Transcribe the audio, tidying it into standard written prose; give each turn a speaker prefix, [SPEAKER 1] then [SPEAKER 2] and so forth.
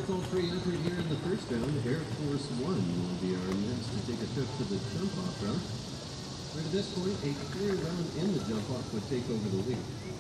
[SPEAKER 1] with all three entered here in the first round, Air Force One will be our next to take a trip to the jump-off route. Right at this point, a clear round in the jump-off would take over the lead.